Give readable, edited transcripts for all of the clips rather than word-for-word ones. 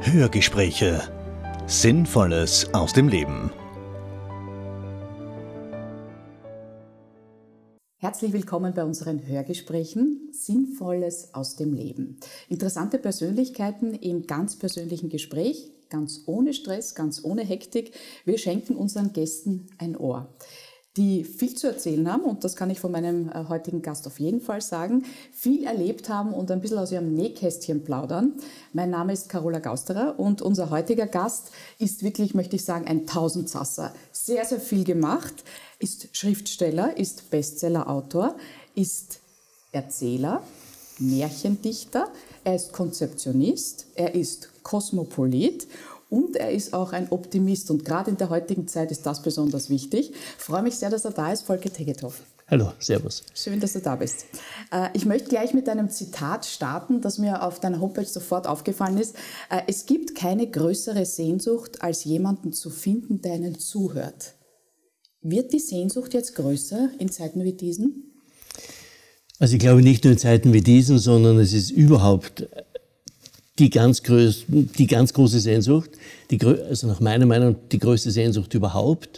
Hörgespräche. Sinnvolles aus dem Leben. Herzlich willkommen bei unseren Hörgesprächen Sinnvolles aus dem Leben. Interessante Persönlichkeiten im ganz persönlichen Gespräch, ganz ohne Stress, ganz ohne Hektik. Wir schenken unseren Gästen ein Ohr, die viel zu erzählen haben, und das kann ich von meinem heutigen Gast auf jeden Fall sagen, viel erlebt haben und ein bisschen aus ihrem Nähkästchen plaudern. Mein Name ist Carola Gausterer und unser heutiger Gast ist wirklich, möchte ich sagen, ein Tausendsasser. Sehr, sehr viel gemacht, ist Schriftsteller, ist Bestsellerautor, ist Erzähler, Märchendichter, er ist Konzeptionist, er ist Kosmopolit. Und er ist auch ein Optimist, und gerade in der heutigen Zeit ist das besonders wichtig. Ich freue mich sehr, dass er da ist, Volker Tegethoff. Hallo, servus. Schön, dass du da bist. Ich möchte gleich mit einem Zitat starten, das mir auf deiner Homepage sofort aufgefallen ist. Es gibt keine größere Sehnsucht, als jemanden zu finden, der einen zuhört. Wird die Sehnsucht jetzt größer in Zeiten wie diesen? Also ich glaube nicht nur in Zeiten wie diesen, sondern es ist überhaupt die ganz große Sehnsucht, also nach meiner Meinung die größte Sehnsucht überhaupt.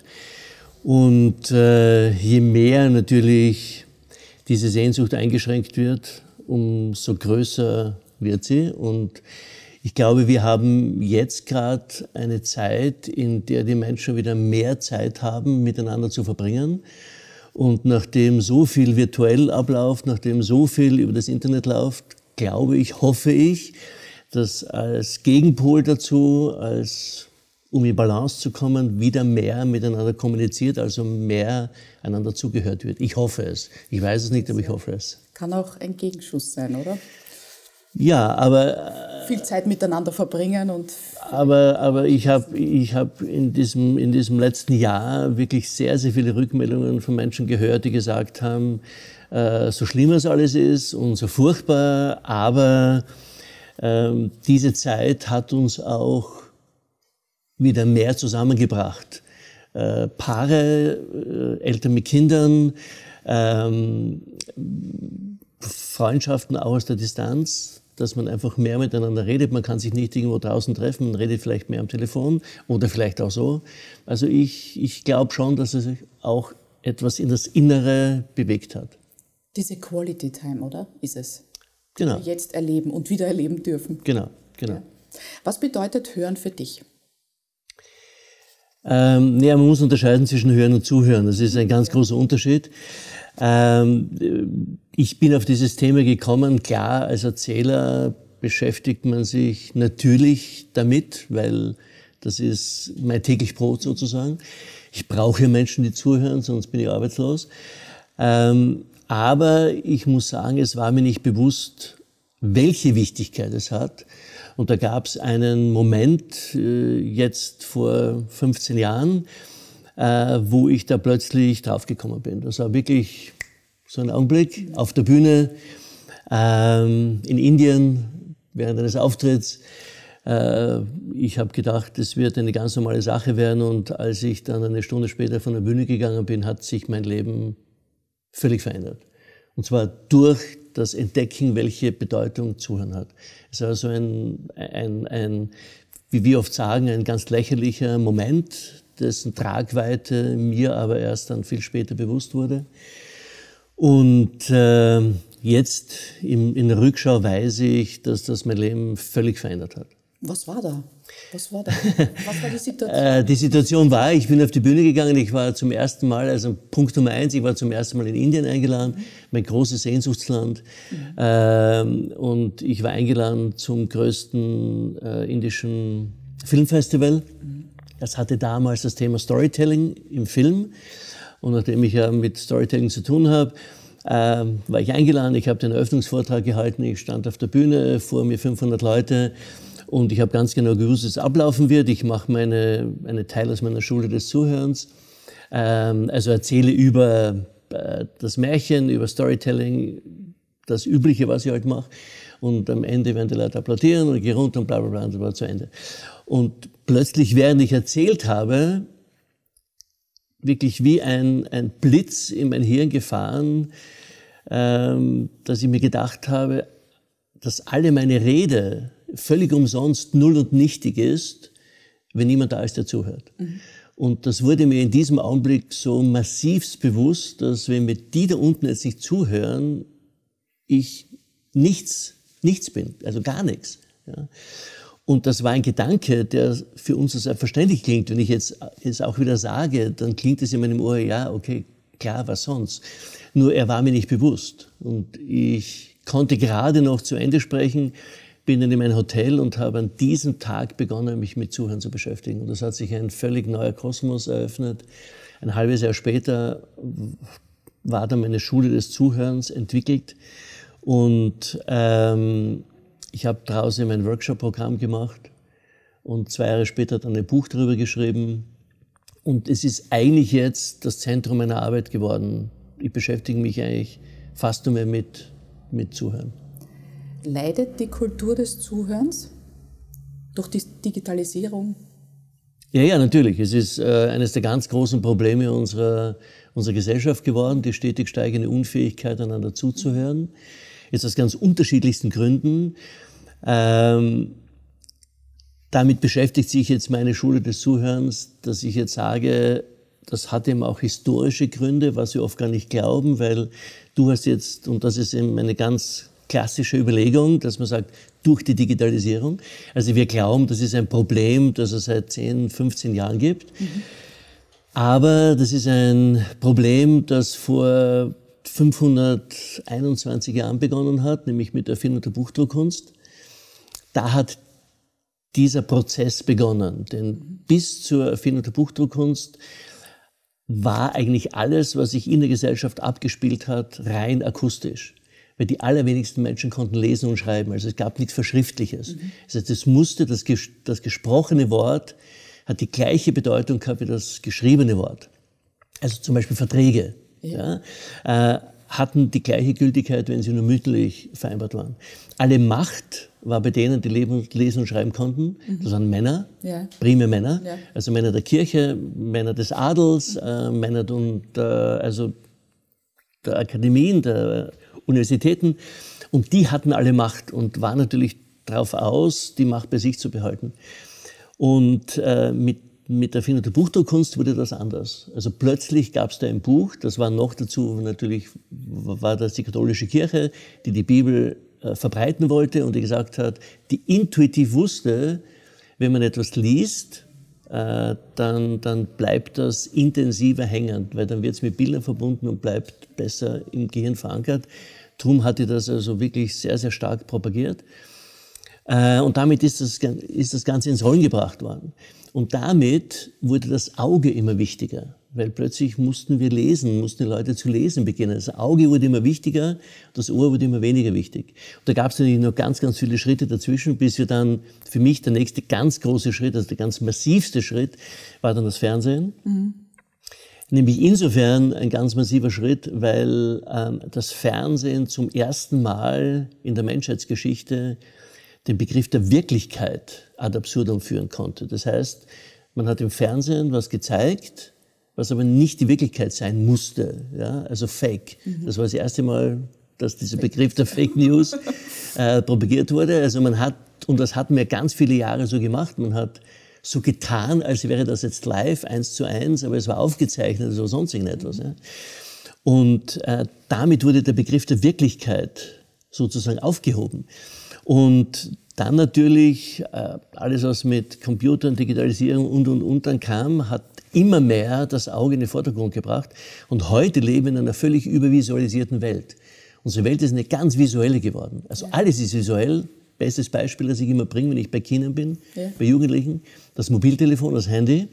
Und je mehr natürlich diese Sehnsucht eingeschränkt wird, umso größer wird sie. Und ich glaube, wir haben jetzt gerade eine Zeit, in der die Menschen wieder mehr Zeit haben, miteinander zu verbringen. Und nachdem so viel virtuell abläuft, nachdem so viel über das Internet läuft, glaube ich, hoffe ich, dass als Gegenpol dazu, um in Balance zu kommen, wieder mehr miteinander kommuniziert, also mehr einander zugehört wird. Ich hoffe es. Ich weiß es nicht, aber ich hoffe es. Kann auch ein Gegenschuss sein, oder? Ja, aber viel Zeit miteinander verbringen und... Aber ich hab in diesem letzten Jahr wirklich sehr, sehr viele Rückmeldungen von Menschen gehört, die gesagt haben, so schlimm es alles ist und so furchtbar, aber diese Zeit hat uns auch wieder mehr zusammengebracht. Paare, Eltern mit Kindern, Freundschaften auch aus der Distanz, dass man einfach mehr miteinander redet. Man kann sich nicht irgendwo draußen treffen, man redet vielleicht mehr am Telefon oder vielleicht auch so. Also ich glaube schon, dass es auch etwas in das Innere bewegt hat. Diese Quality Time, oder? Ist es? Genau. Die wir jetzt erleben und wieder erleben dürfen. Genau. Ja. Was bedeutet Hören für dich? Man muss unterscheiden zwischen Hören und Zuhören. Das ist ein ganz großer Unterschied. Ich bin auf dieses Thema gekommen. Klar, als Erzähler beschäftigt man sich natürlich damit, weil das ist mein täglich Brot sozusagen. Ich brauche Menschen, die zuhören, sonst bin ich arbeitslos. Aber ich muss sagen, es war mir nicht bewusst, welche Wichtigkeit es hat. Und da gab es einen Moment, jetzt vor 15 Jahren, wo ich da plötzlich draufgekommen bin. Das war wirklich so ein Augenblick auf der Bühne in Indien während eines Auftritts. Ich habe gedacht, es wird eine ganz normale Sache werden. Und als ich dann eine Stunde später von der Bühne gegangen bin, hat sich mein Leben völlig verändert. Und zwar durch das Entdecken, welche Bedeutung Zuhören hat. Es war so ein, wie wir oft sagen, ein ganz lächerlicher Moment, dessen Tragweite mir aber erst dann viel später bewusst wurde. Und jetzt in der Rückschau weiß ich, dass das mein Leben völlig verändert hat. Was war da? Was war die Situation? Die Situation war, ich bin auf die Bühne gegangen, ich war zum ersten Mal, also Punkt Nummer 1, ich war zum ersten Mal in Indien eingeladen, mein großes Sehnsuchtsland. Und ich war eingeladen zum größten indischen Filmfestival. Das hatte damals das Thema Storytelling im Film. Und nachdem ich ja mit Storytelling zu tun habe, war ich eingeladen, ich habe den Eröffnungsvortrag gehalten, ich stand auf der Bühne, vor mir 500 Leute. Und ich habe ganz genau gewusst, wie es ablaufen wird. Ich mache einen Teil aus meiner Schule des Zuhörens. Also erzähle über das Märchen, über Storytelling, das Übliche, was ich halt mache. Und am Ende werden die Leute applaudieren und ich gehe runter und bla bla bla und das war zu Ende. Und plötzlich, während ich erzählt habe, wirklich wie ein Blitz in mein Hirn gefahren, dass ich mir gedacht habe, dass alle meine Rede völlig umsonst null und nichtig ist, wenn niemand da ist, der zuhört. Und das wurde mir in diesem Augenblick so massivst bewusst, dass wenn mir die da unten jetzt nicht zuhören, ich nichts bin, also gar nichts. Ja. Und das war ein Gedanke, der für uns so selbstverständlich klingt. Wenn ich jetzt auch wieder sage, dann klingt es in meinem Ohr, ja, okay, klar, was sonst. Nur er war mir nicht bewusst. Und ich konnte gerade noch zu Ende sprechen, bin dann in mein Hotel und habe an diesem Tag begonnen, mich mit Zuhören zu beschäftigen. Und das hat sich ein völlig neuer Kosmos eröffnet. Ein halbes Jahr später war dann meine Schule des Zuhörens entwickelt. Und ich habe draußen mein Workshop-Programm gemacht und 2 Jahre später dann ein Buch darüber geschrieben. Und es ist eigentlich jetzt das Zentrum meiner Arbeit geworden. Ich beschäftige mich eigentlich fast nur mehr mit Zuhören. Leidet die Kultur des Zuhörens durch die Digitalisierung? Ja, natürlich. Es ist eines der ganz großen Probleme unserer Gesellschaft geworden, die stetig steigende Unfähigkeit, einander zuzuhören. Jetzt aus ganz unterschiedlichsten Gründen. Damit beschäftigt sich jetzt meine Schule des Zuhörens, dass ich jetzt sage, das hat eben auch historische Gründe, was wir oft gar nicht glauben, weil du hast jetzt, und das ist eben eine ganz klassische Überlegung, dass man sagt, durch die Digitalisierung. Also wir glauben, das ist ein Problem, das es seit 10, 15 Jahren gibt. Aber das ist ein Problem, das vor 521 Jahren begonnen hat, nämlich mit der Erfindung der Buchdruckkunst. Da hat dieser Prozess begonnen, denn bis zur Erfindung der Buchdruckkunst war eigentlich alles, was sich in der Gesellschaft abgespielt hat, rein akustisch. Weil die allerwenigsten Menschen konnten lesen und schreiben, also es gab nichts Verschriftliches. Das heißt, es musste, das gesprochene Wort hat die gleiche Bedeutung gehabt wie das geschriebene Wort. Also zum Beispiel Verträge. Ja, hatten die gleiche Gültigkeit, wenn sie nur mündlich vereinbart waren. Alle Macht war bei denen, die lesen und schreiben konnten. Das waren Männer, primär Männer, also Männer der Kirche, Männer des Adels, Männer der Akademien, der Universitäten. Und die hatten alle Macht und waren natürlich darauf aus, die Macht bei sich zu behalten. Und mit der Erfindung der Buchdruckkunst wurde das anders. Also plötzlich gab es da ein Buch, das war noch dazu, natürlich war das die katholische Kirche, die die Bibel verbreiten wollte und die gesagt hat, die intuitiv wusste, wenn man etwas liest, dann bleibt das intensiver hängend, weil dann wird es mit Bildern verbunden und bleibt besser im Gehirn verankert. Darum hat die das also wirklich sehr, sehr stark propagiert. Und damit ist das Ganze ins Rollen gebracht worden. Und damit wurde das Auge immer wichtiger, weil plötzlich mussten wir lesen, mussten die Leute zu lesen beginnen. Das Auge wurde immer wichtiger, das Ohr wurde immer weniger wichtig. Und da gab es natürlich noch ganz, ganz viele Schritte dazwischen, bis wir dann, für mich der nächste ganz große Schritt, also der ganz massivste Schritt, war dann das Fernsehen. Nämlich insofern ein ganz massiver Schritt, weil das Fernsehen zum ersten Mal in der Menschheitsgeschichte den Begriff der Wirklichkeit ad absurdum führen konnte. Das heißt, man hat im Fernsehen was gezeigt, was aber nicht die Wirklichkeit sein musste, ja? Also Fake. Das war das erste Mal, dass dieser Begriff der Fake News propagiert wurde. Also man hat, und das hatten wir ganz viele Jahre so gemacht, man hat so getan, als wäre das jetzt live, 1:1, aber es war aufgezeichnet, also sonst irgendetwas. Ja? Und damit wurde der Begriff der Wirklichkeit sozusagen aufgehoben. Und dann natürlich alles, was mit Computern, Digitalisierung und dann kam, hat immer mehr das Auge in den Vordergrund gebracht. Und heute leben wir in einer völlig übervisualisierten Welt. Unsere Welt ist eine ganz visuelle geworden. Also alles ist visuell. Bestes Beispiel, das ich immer bringe, wenn ich bei Kindern bin, bei Jugendlichen, das Mobiltelefon, das Handy.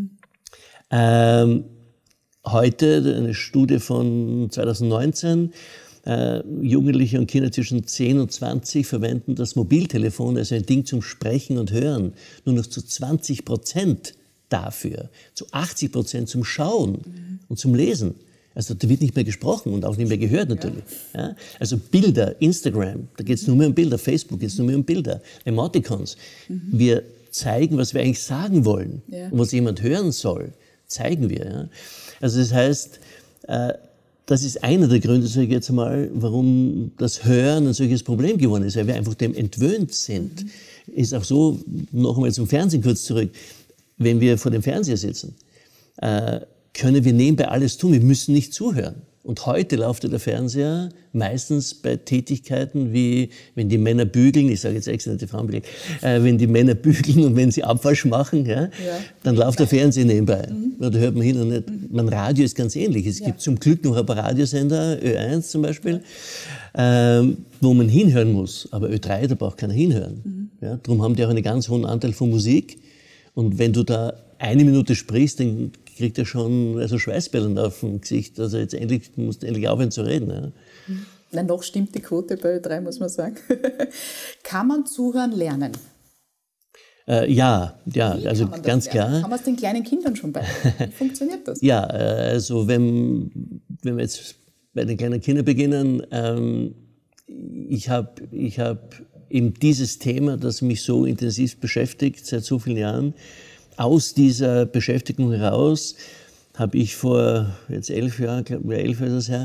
Heute eine Studie von 2019, Jugendliche und Kinder zwischen 10 und 20 verwenden das Mobiltelefon, also ein Ding zum Sprechen und Hören, nur noch zu 20% dafür, zu 80% zum Schauen und zum Lesen. Also da wird nicht mehr gesprochen und auch nicht mehr gehört natürlich. Ja? Also Bilder, Instagram, da geht es nur mehr um Bilder, Facebook geht es nur mehr um Bilder, Emoticons. Wir zeigen, was wir eigentlich sagen wollen und was jemand hören soll, zeigen wir. Ja? Also das heißt, das ist einer der Gründe, sage ich jetzt mal, warum das Hören ein solches Problem geworden ist, weil wir einfach dem entwöhnt sind. Ist auch so, noch einmal zum Fernsehen kurz zurück, wenn wir vor dem Fernseher sitzen, können wir nebenbei alles tun, wir müssen nicht zuhören. Und heute läuft der Fernseher meistens bei Tätigkeiten wie, wenn die Männer bügeln, ich sage jetzt extra nicht die Frauen bügeln, wenn die Männer bügeln und wenn sie Abwasch machen, dann läuft der Fernseher nebenbei. Da hört man hin und nicht. Mein Radio ist ganz ähnlich. Es gibt zum Glück noch ein paar Radiosender, Ö1 zum Beispiel, wo man hinhören muss. Aber Ö3, da braucht keiner hinhören. Ja, darum haben die auch einen ganz hohen Anteil von Musik. Und wenn du da 1 Minute sprichst, dann kriegt er schon Schweißbällen auf dem Gesicht. Also jetzt musst du endlich aufhören zu reden. Ja. Na, noch stimmt die Quote bei Ö3, muss man sagen. Kann man zuhören lernen? Ja, also ganz klar. Kann man es den kleinen Kindern schon beibringen? Wie funktioniert das? Ja, also wenn wir jetzt bei den kleinen Kindern beginnen, ich habe eben dieses Thema, das mich so intensiv beschäftigt seit so vielen Jahren. Aus dieser Beschäftigung heraus habe ich vor jetzt 11 Jahren, glaube ich, 11 ist es her,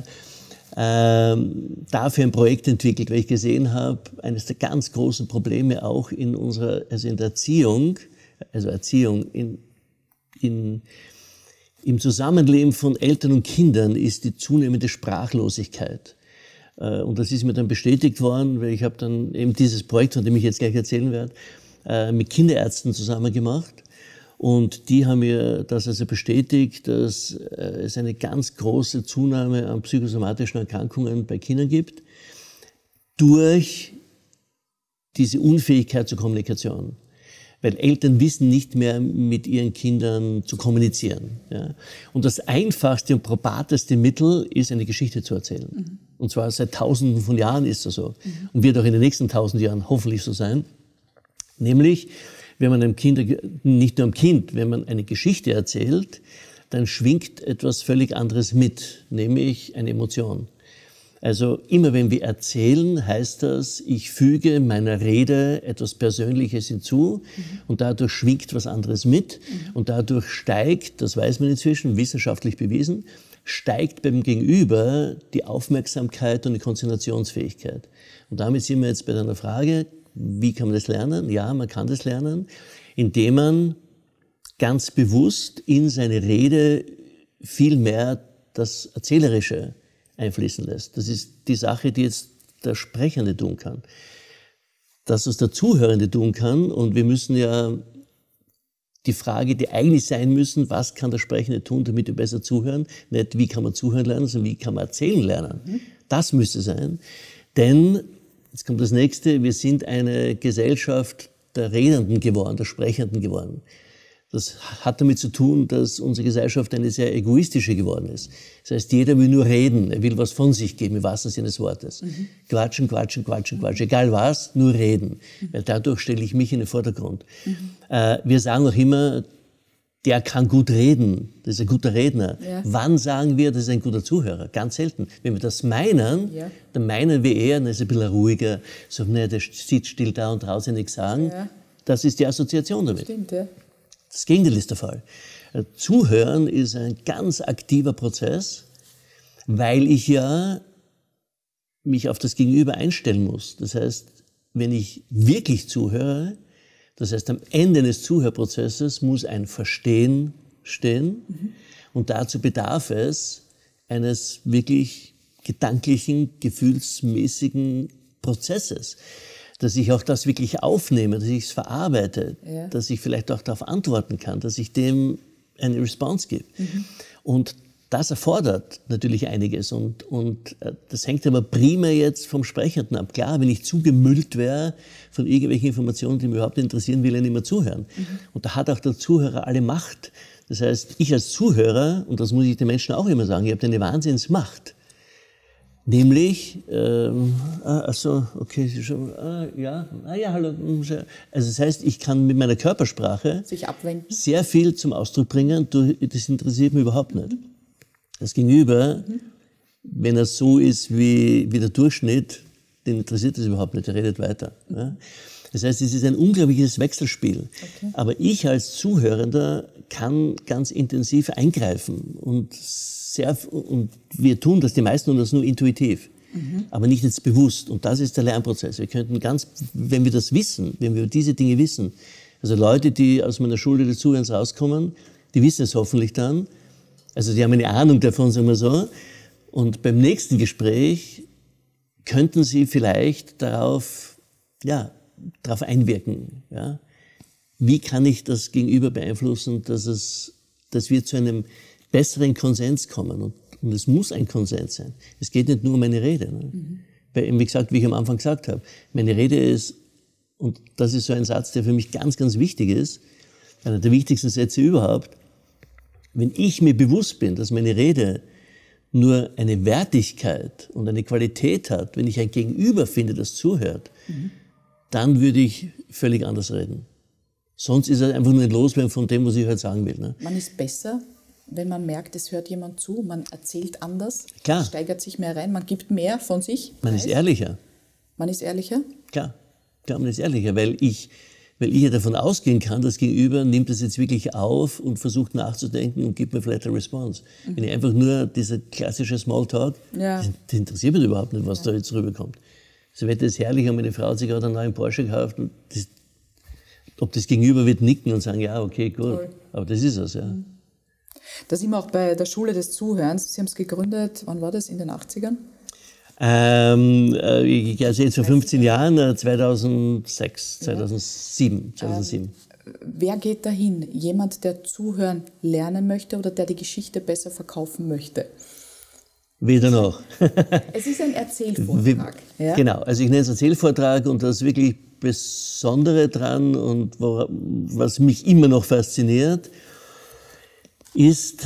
dafür ein Projekt entwickelt, weil ich gesehen habe, eines der ganz großen Probleme auch in unserer, also in der Erziehung, im Zusammenleben von Eltern und Kindern ist die zunehmende Sprachlosigkeit. Und das ist mir dann bestätigt worden, weil ich habe dann eben dieses Projekt, von dem ich jetzt gleich erzählen werde, mit Kinderärzten zusammen gemacht. Und die haben mir das also bestätigt, dass es eine ganz große Zunahme an psychosomatischen Erkrankungen bei Kindern gibt, durch diese Unfähigkeit zur Kommunikation. Weil Eltern wissen nicht mehr, mit ihren Kindern zu kommunizieren. Ja. Und das einfachste und probateste Mittel ist, eine Geschichte zu erzählen. Und zwar seit Tausenden von Jahren ist das so. Und wird auch in den nächsten 1000 Jahren hoffentlich so sein. Nämlich, wenn man einem Kind, nicht nur einem Kind, wenn man eine Geschichte erzählt, dann schwingt etwas völlig anderes mit, nämlich eine Emotion. Also immer wenn wir erzählen, heißt das, ich füge meiner Rede etwas Persönliches hinzu und dadurch schwingt was anderes mit und dadurch steigt, das weiß man inzwischen, wissenschaftlich bewiesen, steigt beim Gegenüber die Aufmerksamkeit und die Konzentrationsfähigkeit. Und damit sind wir jetzt bei deiner Frage, wie kann man das lernen? Ja, man kann das lernen, indem man ganz bewusst in seine Rede viel mehr das Erzählerische einfließen lässt. Das ist die Sache, die jetzt der Sprechende tun kann. Das, was der Zuhörende tun kann, und wir müssen ja die Frage, die eigentlich sein müssen, was kann der Sprechende tun, damit wir besser zuhören, nicht wie kann man zuhören lernen, sondern wie kann man erzählen lernen. Das müsste sein, denn jetzt kommt das Nächste, wir sind eine Gesellschaft der Redenden geworden, der Sprechenden geworden. Das hat damit zu tun, dass unsere Gesellschaft eine sehr egoistische geworden ist. Das heißt, jeder will nur reden, er will was von sich geben, im wahrsten Sinne des Wortes. Quatschen, quatschen, quatschen, quatschen, egal was, nur reden. Weil dadurch stelle ich mich in den Vordergrund. Wir sagen auch immer, der kann gut reden, das ist ein guter Redner. Ja. Wann sagen wir, das ist ein guter Zuhörer? Ganz selten. Wenn wir das meinen, dann meinen wir eher, der ist ein bisschen ruhiger, so, ne, der sitzt still da und traut sich nichts sagen. Ja. Das ist die Assoziation damit. Stimmt, ja. Das Gegenteil ist der Fall. Zuhören ist ein ganz aktiver Prozess, weil ich ja mich auf das Gegenüber einstellen muss. Das heißt, wenn ich wirklich zuhöre, das heißt, am Ende des Zuhörprozesses muss ein Verstehen stehen und dazu bedarf es eines wirklich gedanklichen, gefühlsmäßigen Prozesses, dass ich auch das wirklich aufnehme, dass ich es verarbeite, dass ich vielleicht auch darauf antworten kann, dass ich dem eine Response gebe. Und das erfordert natürlich einiges und das hängt aber primär jetzt vom Sprechenden ab. Klar, wenn ich zugemüllt wäre von irgendwelchen Informationen, die mich überhaupt nicht interessieren, will ich nicht mehr zuhören. Und da hat auch der Zuhörer alle Macht. Das heißt, ich als Zuhörer, und das muss ich den Menschen auch immer sagen, ich habe eine Wahnsinnsmacht. Nämlich, okay, hallo. Also das heißt, ich kann mit meiner Körpersprache sich abwenden, sehr viel zum Ausdruck bringen, das interessiert mich überhaupt nicht. Das Gegenüber, wenn er so ist wie der Durchschnitt, den interessiert das überhaupt nicht, der redet weiter. Ja? Das heißt, es ist ein unglaubliches Wechselspiel. Aber ich als Zuhörender kann ganz intensiv eingreifen und und wir tun das, die meisten tun das nur intuitiv, aber nicht jetzt bewusst. Und das ist der Lernprozess. Wir könnten wenn wir das wissen, wenn wir diese Dinge wissen, also Leute, die aus meiner Schule des Zuhörens rauskommen, die wissen es hoffentlich dann, also die haben eine Ahnung davon, sagen wir so, und beim nächsten Gespräch könnten sie vielleicht darauf einwirken. Ja? Wie kann ich das Gegenüber beeinflussen, dass wir zu einem besseren Konsens kommen? Und es muss ein Konsens sein. Es geht nicht nur um meine Rede. Ne? Weil, wie gesagt, wie ich am Anfang gesagt habe, meine Rede ist, und das ist so ein Satz, der für mich ganz, ganz wichtig ist, einer der wichtigsten Sätze überhaupt, wenn ich mir bewusst bin, dass meine Rede nur eine Wertigkeit und eine Qualität hat, wenn ich ein Gegenüber finde, das zuhört, dann würde ich völlig anders reden. Sonst ist es einfach nur ein Loswerden von dem, was ich halt sagen will. Ne? Man ist besser, wenn man merkt, es hört jemand zu, man erzählt anders, Klar. steigert sich mehr rein, man gibt mehr von sich. Man ist ehrlicher. Man ist ehrlicher? Klar, man ist ehrlicher, weil ich ja davon ausgehen kann, das Gegenüber nimmt das jetzt wirklich auf und versucht nachzudenken und gibt mir vielleicht eine Response. Wenn ich einfach nur dieser klassische Smalltalk, das interessiert mich überhaupt nicht, was da jetzt rüberkommt. So wird es herrlich, und meine Frau hat sich gerade einen neuen Porsche gekauft und ob das Gegenüber wird nicken und sagen, ja, okay, gut, cool. Aber das ist es, ja. Da sind wir auch bei der Schule des Zuhörens. Sie haben es gegründet, wann war das, in den 80ern? Also jetzt vor 15 Jahren, 2007. Wer geht dahin? Jemand, der zuhören lernen möchte oder der die Geschichte besser verkaufen möchte? Weder noch. Es ist ein Erzählvortrag. Ja? Genau, also ich nenne es Erzählvortrag, und das wirklich Besondere dran und was mich immer noch fasziniert, ist,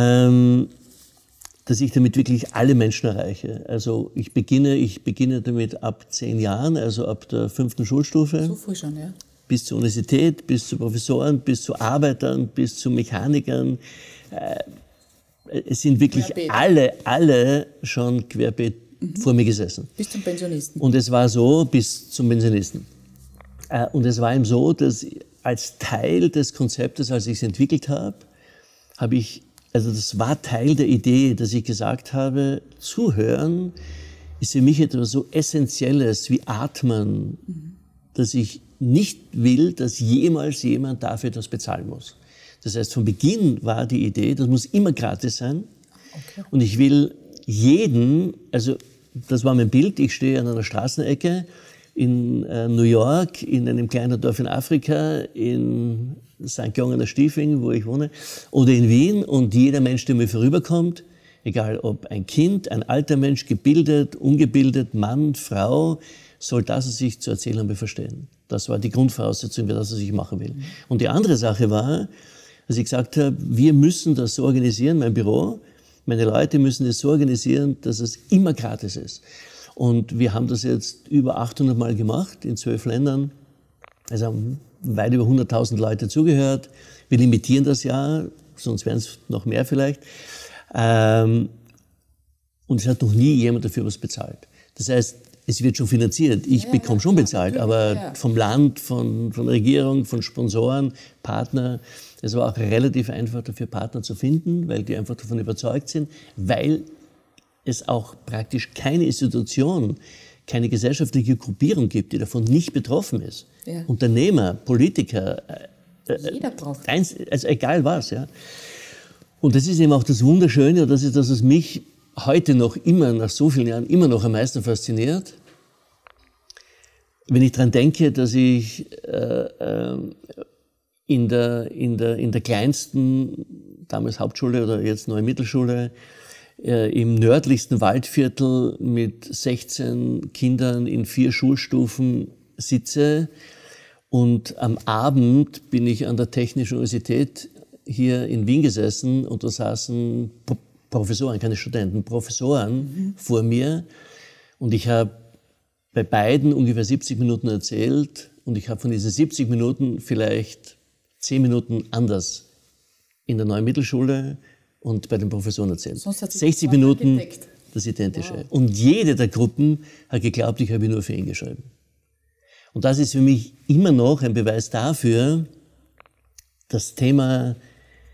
dass ich damit wirklich alle Menschen erreiche. Also ich beginne damit ab 10 Jahren, also ab der 5. Schulstufe. So früh schon, ja. Bis zur Universität, bis zu Professoren, bis zu Arbeitern, bis zu Mechanikern. Es sind wirklich querbeet. alle schon querbeet vor mir gesessen. Bis zum Pensionisten. Und es war so, bis zum Pensionisten. Und es war eben so, dass als Teil des Konzeptes, als ich es entwickelt habe, also das war Teil der Idee, dass ich gesagt habe, Zuhören ist für mich etwas so Essentielles wie Atmen, dass ich nicht will, dass jemals jemand dafür etwas bezahlen muss. Das heißt, von Beginn war die Idee, das muss immer gratis sein. Okay. Und ich will jeden, also das war mein Bild, ich stehe an einer Straßenecke in New York, in einem kleinen Dorf in Afrika, in St. Georgen an der Stiefing, wo ich wohne, oder in Wien, und jeder Mensch, der mir vorüberkommt, egal ob ein Kind, ein alter Mensch, gebildet, ungebildet, Mann, Frau, soll das, was ich zu erzählen habe, verstehen. Das war die Grundvoraussetzung für das, was ich machen will. Und die andere Sache war, dass ich gesagt habe, wir müssen das so organisieren, mein Büro, meine Leute müssen es so organisieren, dass es immer gratis ist. Und wir haben das jetzt über 800 Mal gemacht, in 12 Ländern. Also haben weit über 100.000 Leute zugehört. Wir limitieren das ja, sonst wären es noch mehr vielleicht. Und es hat noch nie jemand dafür was bezahlt. Das heißt, es wird schon finanziert. Ich bekomme schon bezahlt, aber vom Land, von der Regierung, von Sponsoren, Partner. Es war auch relativ einfach, dafür Partner zu finden, weil die einfach davon überzeugt sind, weil es auch praktisch keine Institution, keine gesellschaftliche Gruppierung gibt, die davon nicht betroffen ist. Ja. Unternehmer, Politiker, jeder braucht. Also egal was. Ja. Und das ist eben auch das Wunderschöne, und das ist das, was mich heute noch immer, nach so vielen Jahren, immer noch am meisten fasziniert. Wenn ich daran denke, dass ich in der kleinsten, damals Hauptschule oder jetzt neue Mittelschule, im nördlichsten Waldviertel mit 16 Kindern in 4 Schulstufen sitze, und am Abend bin ich an der Technischen Universität hier in Wien gesessen, und da saßen Professoren, keine Studenten, Professoren vor mir, und ich habe bei beiden ungefähr 70 Minuten erzählt, und ich habe von diesen 70 Minuten vielleicht 10 Minuten anders in der neuen Mittelschule und bei den Professoren erzählt. 60 Minuten das Identische. Wow. Und jede der Gruppen hat geglaubt, ich habe nur für ihn geschrieben. Und das ist für mich immer noch ein Beweis dafür, das Thema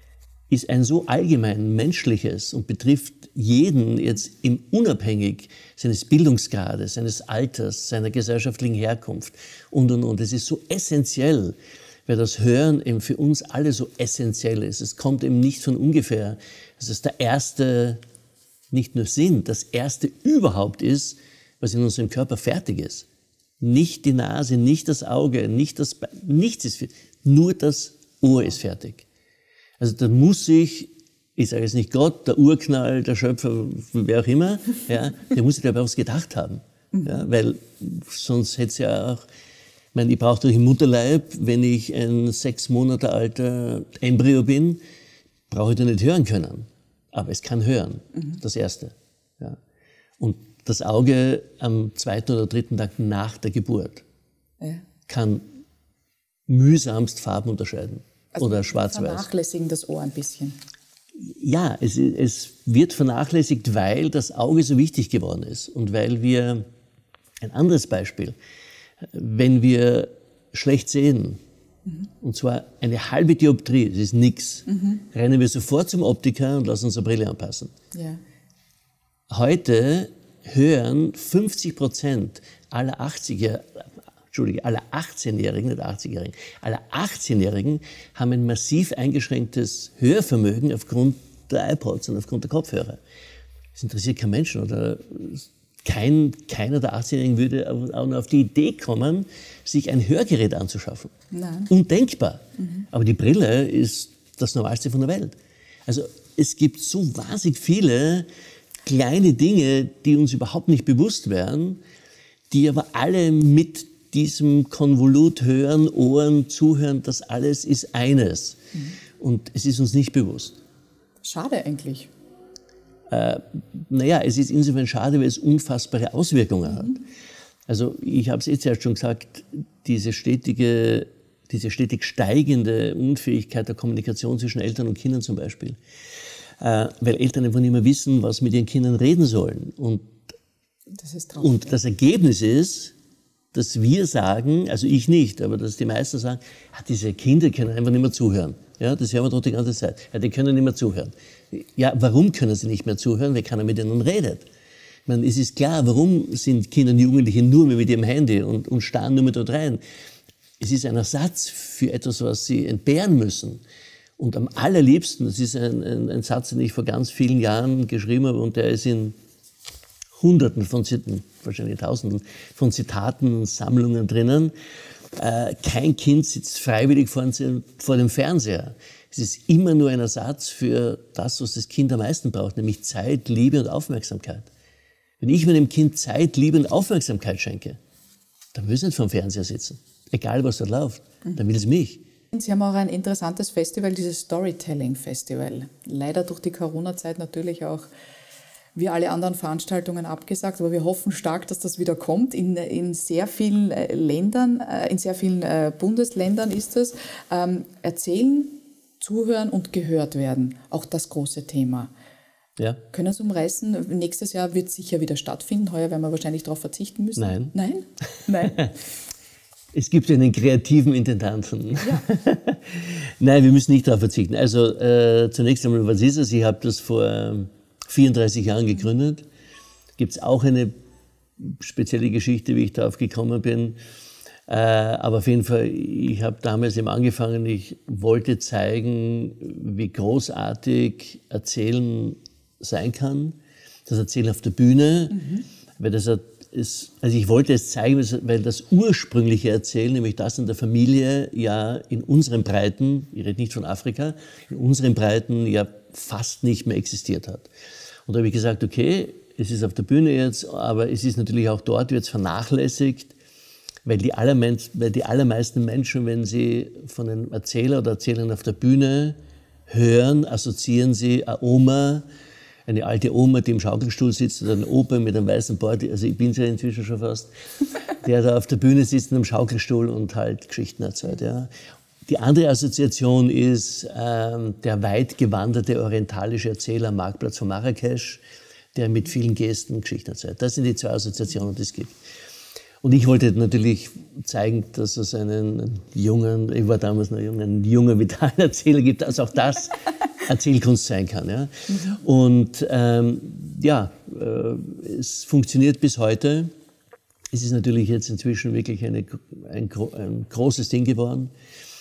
ist ein so allgemein menschliches und betrifft jeden jetzt unabhängig seines Bildungsgrades, seines Alters, seiner gesellschaftlichen Herkunft und. Es ist so essentiell, weil das Hören eben für uns alle so essentiell ist. Es kommt eben nicht von ungefähr. Es ist der erste, nicht nur Sinn, das erste überhaupt ist, was in unserem Körper fertig ist. Nicht die Nase, nicht das Auge, nichts ist fertig. Nur das Ohr ist fertig. Also da muss sich, ich sage jetzt nicht Gott, der Urknall, der Schöpfer, wer auch immer, ja, der muss sich dabei was gedacht haben. Ja, weil sonst hätte es ja auch, ich meine, ich brauche doch im Mutterleib, wenn ich ein 6 Monate alter Embryo bin, brauche ich da nicht hören können. Aber es kann hören, das Erste. Ja. Und das Auge am 2. oder 3. Tag nach der Geburt kann mühsamst Farben unterscheiden. Also oder schwarz-weiß. Vernachlässigen das Ohr ein bisschen. Ja, es wird vernachlässigt, weil das Auge so wichtig geworden ist. Und weil wir, ein anderes Beispiel, wenn wir schlecht sehen, und zwar eine halbe Dioptrie, das ist nichts, rennen wir sofort zum Optiker und lassen unsere Brille anpassen. Ja. Heute hören 50% aller 18-Jährigen, nicht 80-Jährigen, alle 18-Jährigen haben ein massiv eingeschränktes Hörvermögen aufgrund der iPods und aufgrund der Kopfhörer. Das interessiert keinen Menschen. Oder keiner der 18-Jährigen würde auch nur auf die Idee kommen, sich ein Hörgerät anzuschaffen. Nein. Undenkbar. Aber die Brille ist das Normalste von der Welt. Also es gibt so wahnsinnig viele kleine Dinge, die uns überhaupt nicht bewusst wären, die aber alle mit diesem Konvolut hören, Ohren, zuhören, das alles ist eines. Und es ist uns nicht bewusst. Schade eigentlich. Naja, es ist insofern schade, weil es unfassbare Auswirkungen hat. Also ich habe es jetzt erst schon gesagt, diese stetig steigende Unfähigkeit der Kommunikation zwischen Eltern und Kindern zum Beispiel. Weil Eltern einfach nicht mehr wissen, was mit ihren Kindern reden sollen. Und das Ergebnis ist, dass wir sagen, also ich nicht, aber dass die meisten sagen, diese Kinder können einfach nicht mehr zuhören. Ja, das hören wir doch die ganze Zeit. Ja, die können nicht mehr zuhören. Ja, warum können sie nicht mehr zuhören? Weil keiner mit ihnen redet. Ich meine, es ist klar, warum sind Kinder und Jugendliche nur mehr mit ihrem Handy und starren nur mehr dort rein? Es ist ein Ersatz für etwas, was sie entbehren müssen. Und am allerliebsten, das ist ein Satz, den ich vor ganz vielen Jahren geschrieben habe und der ist in Hunderten von wahrscheinlich Tausenden von Zitaten und Sammlungen drinnen. Kein Kind sitzt freiwillig vor dem Fernseher. Es ist immer nur ein Ersatz für das, was das Kind am meisten braucht, nämlich Zeit, Liebe und Aufmerksamkeit. Wenn ich meinem Kind Zeit, Liebe und Aufmerksamkeit schenke, dann will es nicht vor dem Fernseher sitzen. Egal, was dort läuft, dann will es mich. Sie haben auch ein interessantes Festival, dieses Storytelling-Festival. Leider durch die Corona-Zeit natürlich auch wie alle anderen Veranstaltungen abgesagt, aber wir hoffen stark, dass das wieder kommt. In sehr vielen Ländern, in sehr vielen Bundesländern ist es. Erzählen, zuhören und gehört werden, auch das große Thema. Ja. Können Sie umreißen? Nächstes Jahr wird es sicher wieder stattfinden. Heuer werden wir wahrscheinlich darauf verzichten müssen. Nein. Nein? Nein. Es gibt einen kreativen Intendanten. Ja. Nein, wir müssen nicht darauf verzichten. Also zunächst einmal, was ist es? Ich habe das vor 34 Jahren gegründet. Gibt es auch eine spezielle Geschichte, wie ich darauf gekommen bin. Aber auf jeden Fall, ich habe damals eben angefangen, ich wollte zeigen, wie großartig Erzählen sein kann. Das Erzählen auf der Bühne, weil also ich wollte es zeigen, weil das ursprüngliche Erzählen, nämlich das in der Familie, ja in unseren Breiten, ich rede nicht von Afrika, in unseren Breiten ja fast nicht mehr existiert hat. Und da habe ich gesagt, okay, es ist auf der Bühne jetzt, aber es ist natürlich auch dort, wird es vernachlässigt, weil die allermeisten Menschen, wenn sie von einem Erzähler oder Erzählerin auf der Bühne hören, assoziieren sie eine alte Oma, die im Schaukelstuhl sitzt, oder ein Opa mit einem weißen Bart, also ich bin es ja inzwischen schon fast, der da auf der Bühne sitzt in einem Schaukelstuhl und halt Geschichten erzählt. Ja. Die andere Assoziation ist der weit gewanderte orientalische Erzähler am Marktplatz von Marrakesch, der mit vielen Gesten Geschichten erzählt. Das sind die zwei Assoziationen, die es gibt. Und ich wollte natürlich zeigen, dass es einen jungen, ich war damals noch jung, einen jungen, vitalen Erzähler gibt. Also auch das Erzählkunst sein kann. Ja? Und es funktioniert bis heute. Es ist natürlich jetzt inzwischen wirklich ein großes Ding geworden.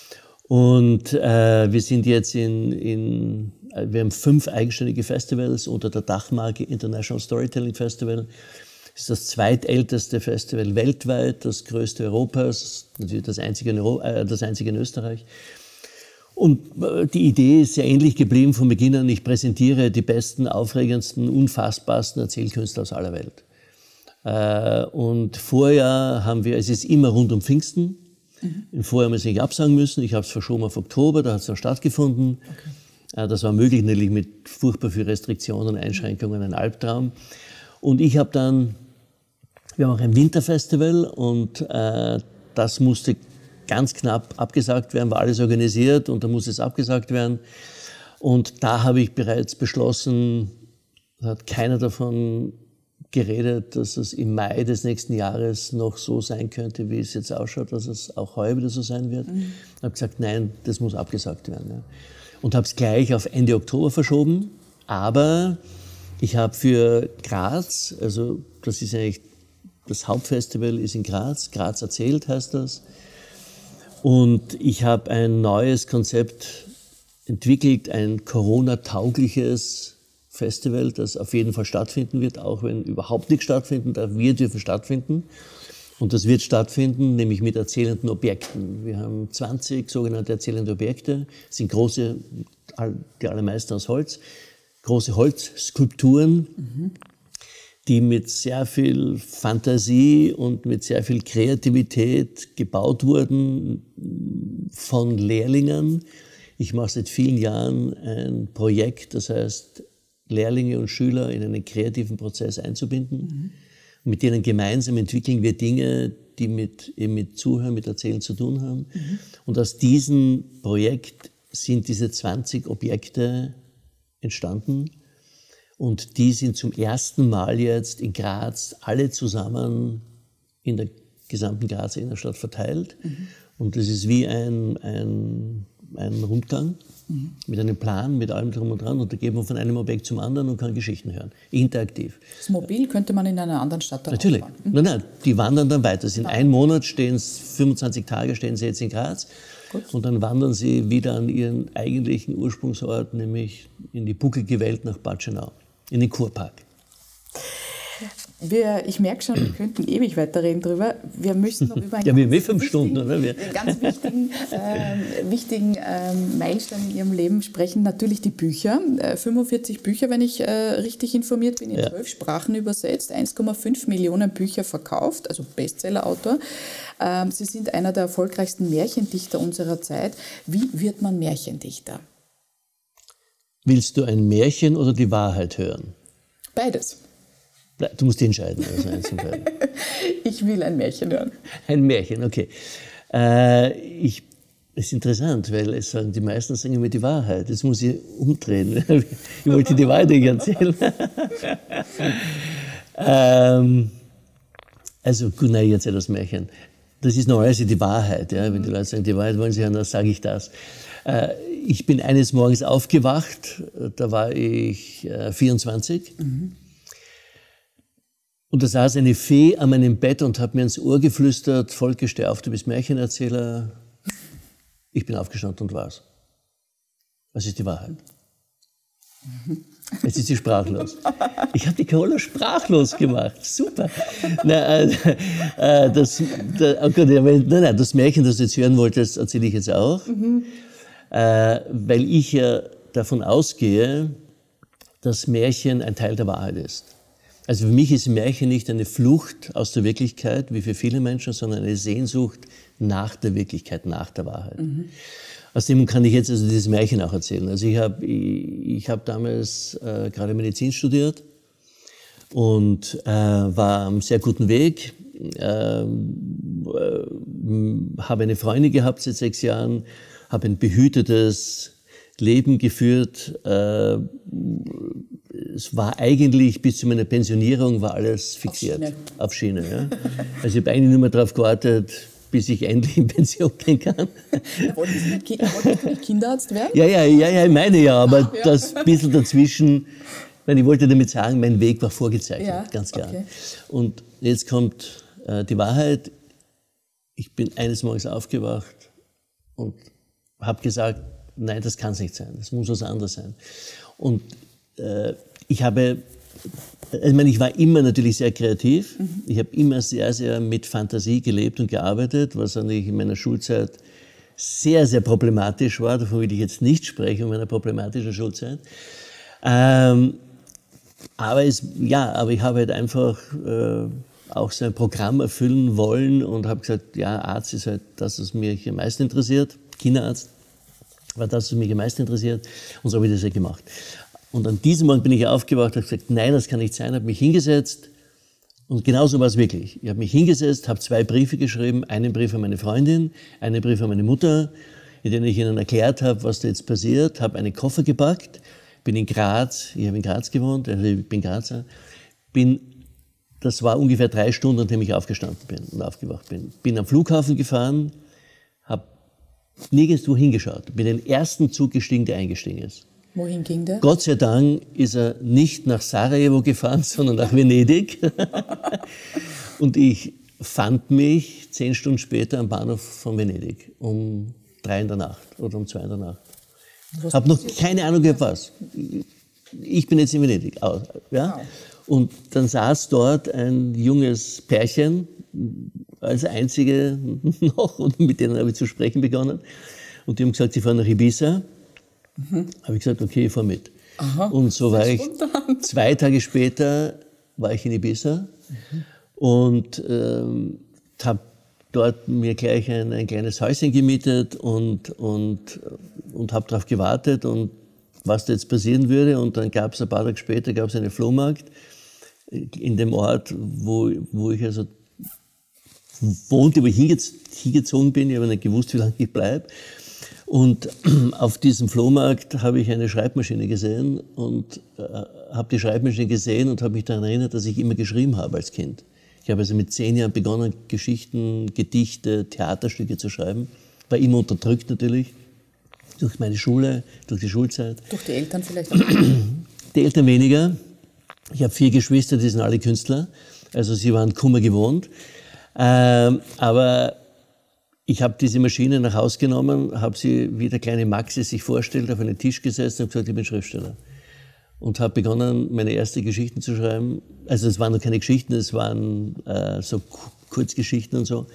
Und wir sind jetzt wir haben 5 eigenständige Festivals unter der Dachmarke International Storytelling Festival. Das ist das zweitälteste Festival weltweit, das größte Europas, natürlich das einzige in Österreich. Und die Idee ist sehr ähnlich geblieben von Beginn an. Ich präsentiere die besten, aufregendsten, unfassbarsten Erzählkünstler aus aller Welt. Und vorher es ist immer rund um Pfingsten. Im Vorjahr haben wir es nicht absagen müssen. Ich habe es verschoben auf Oktober, da hat es dann stattgefunden. Okay. Das war möglich, natürlich mit furchtbar viel Restriktionen, Einschränkungen, ein Albtraum. Und wir haben auch ein Winterfestival und das musste ganz knapp abgesagt werden, war alles organisiert und da musste es abgesagt werden. Und da habe ich bereits beschlossen, da hat keiner davon geredet, dass es im Mai des nächsten Jahres noch so sein könnte, wie es jetzt ausschaut, dass es auch heuer wieder so sein wird. Ich habe gesagt, nein, das muss abgesagt werden. Ja. Und habe es gleich auf Ende Oktober verschoben, aber ich habe für Graz, also das ist eigentlich, das Hauptfestival ist in Graz, Graz erzählt heißt das, und ich habe ein neues Konzept entwickelt, ein Corona-taugliches Festival, das auf jeden Fall stattfinden wird, auch wenn überhaupt nichts stattfinden darf. Wir dürfen stattfinden. Und das wird stattfinden, nämlich mit erzählenden Objekten. Wir haben 20 sogenannte erzählende Objekte. Das sind große, die allermeisten aus Holz, große Holzskulpturen, die mit sehr viel Fantasie und mit sehr viel Kreativität gebaut wurden von Lehrlingen. Ich mache seit vielen Jahren ein Projekt, das heißt, Lehrlinge und Schüler in einen kreativen Prozess einzubinden. Und mit denen gemeinsam entwickeln wir Dinge, die mit Zuhören, mit Erzählen zu tun haben. Und aus diesem Projekt sind diese 20 Objekte entstanden. Und die sind zum ersten Mal jetzt in Graz alle zusammen in der gesamten Grazer Innenstadt verteilt. Und das ist wie ein Rundgang mit einem Plan, mit allem drum und dran. Und da geht man von einem Objekt zum anderen und kann Geschichten hören. Interaktiv. Das Mobil könnte man in einer anderen Stadt natürlich. Nein, die wandern dann weiter. In einem Monat 25 Tage stehen sie jetzt in Graz. Gut. Und dann wandern sie wieder an ihren eigentlichen Ursprungsort, nämlich in die bucklige Welt nach Bad Schönau, in den Kurpark. Ich merke schon, wir könnten ewig weiterreden drüber. Wir müssen noch über einen ganz wichtigen Meilenstein in Ihrem Leben sprechen. Natürlich die Bücher. 45 Bücher, wenn ich richtig informiert bin, in 12 Sprachen übersetzt. 1,5 Millionen Bücher verkauft, also Bestsellerautor. Sie sind einer der erfolgreichsten Märchendichter unserer Zeit. Wie wird man Märchendichter? Willst du ein Märchen oder die Wahrheit hören? Beides. Du musst entscheiden. Also eins von beiden. Ich will ein Märchen hören. Ein Märchen, okay. Es ist interessant, weil die meisten sagen immer die Wahrheit. Jetzt muss ich umdrehen. Ich wollte die Wahrheit nicht erzählen. Also gut, nein, jetzt das Märchen. Das ist normalerweise die Wahrheit. Ja? Wenn die Leute sagen, die Wahrheit wollen sie hören, dann sage ich das. Ich bin eines Morgens aufgewacht, da war ich 24. Und da saß eine Fee an meinem Bett und hat mir ins Ohr geflüstert, Volker, steh auf, du bist Märchenerzähler. Ich bin aufgestanden und war's. Was ist die Wahrheit? Jetzt ist sie sprachlos. Ich habe die Carola sprachlos gemacht. Super. Das Märchen, das du jetzt hören wolltest, erzähle ich jetzt auch. Weil ich ja davon ausgehe, dass Märchen ein Teil der Wahrheit ist. Also für mich ist Märchen nicht eine Flucht aus der Wirklichkeit, wie für viele Menschen, sondern eine Sehnsucht nach der Wirklichkeit, nach der Wahrheit. Aus dem kann ich jetzt also dieses Märchen auch erzählen. Also ich hab damals gerade Medizin studiert und war am sehr guten Weg, habe eine Freundin gehabt seit 6 Jahren, habe ein behütetes Leben geführt. Es war eigentlich bis zu meiner Pensionierung war alles fixiert. Auf Schiene. Ja. Also ich habe eigentlich nur mehr darauf gewartet, bis ich endlich in Pension gehen kann. Wolltest du nicht Kinderarzt werden? Ja, ich meine ja, aber ja. das bisschen dazwischen, ich wollte damit sagen, mein Weg war vorgezeichnet, Ja, ganz klar. okay. Und jetzt kommt die Wahrheit. Ich bin eines Morgens aufgewacht und habe gesagt, nein, das kann es nicht sein, das muss was anderes sein. Und ich war immer natürlich sehr kreativ. Ich habe immer sehr, sehr mit Fantasie gelebt und gearbeitet, was eigentlich in meiner Schulzeit sehr, sehr problematisch war. Davon will ich jetzt nicht sprechen, in meiner problematischen Schulzeit. Aber ich habe halt einfach auch so ein Programm erfüllen wollen und habe gesagt, ja, Arzt ist halt das, was mich am meisten interessiert. Kinderarzt war das, was mich am meisten interessiert. Und so habe ich das ja gemacht. Und an diesem Morgen bin ich aufgewacht und habe gesagt, nein, das kann nicht sein, habe mich hingesetzt. Und genauso war es wirklich. Ich habe mich hingesetzt, habe 2 Briefe geschrieben, einen Brief an meine Freundin, einen Brief an meine Mutter, in denen ich ihnen erklärt habe, was da jetzt passiert, habe einen Koffer gepackt, bin in Graz, ich habe in Graz gewohnt, also ich bin Grazer, das war ungefähr 3 Stunden, nachdem ich aufgestanden bin und aufgewacht bin. Bin am Flughafen gefahren, habe nirgendwo hingeschaut, bin den ersten Zug gestiegen, der eingestiegen ist. Wohin ging der? Gott sei Dank ist er nicht nach Sarajevo gefahren, sondern nach Venedig. Und ich fand mich 10 Stunden später am Bahnhof von Venedig, um 3 in der Nacht oder um 2 in der Nacht. Ich habe noch keine Ahnung gehabt, was. Ich bin jetzt in Venedig. Ja? Wow. Und dann saß dort ein junges Pärchen, als einzige noch, und mit denen habe ich zu sprechen begonnen. Und die haben gesagt, sie fahren nach Ibiza. Habe ich gesagt, okay, ich fahre mit. Aha, und so war ich, 2 Tage später war ich in Ibiza und habe dort mir gleich ein kleines Häuschen gemietet und habe darauf gewartet, und was da jetzt passieren würde. Und dann gab es ein paar Tage später einen Flohmarkt in dem Ort, wo ich also wohnte, wo ich hingezogen bin. Ich habe nicht gewusst, wie lange ich bleibe. Und auf diesem Flohmarkt habe ich eine Schreibmaschine gesehen und habe die Schreibmaschine gesehen und habe mich daran erinnert, dass ich immer geschrieben habe als Kind. Ich habe also mit 10 Jahren begonnen, Geschichten, Gedichte, Theaterstücke zu schreiben. War immer unterdrückt natürlich, durch meine Schule, durch die Schulzeit. Durch die Eltern vielleicht auch? Die Eltern weniger. Ich habe 4 Geschwister, die sind alle Künstler. Also sie waren Kummer gewohnt. Aber ich habe diese Maschine nach Hause genommen, habe sie, wie der kleine Maxi sich vorstellt, auf einen Tisch gesetzt und gesagt, ich bin Schriftsteller. Und habe begonnen, meine ersten Geschichten zu schreiben. Also es waren noch keine Geschichten, es waren so Kurzgeschichten und so.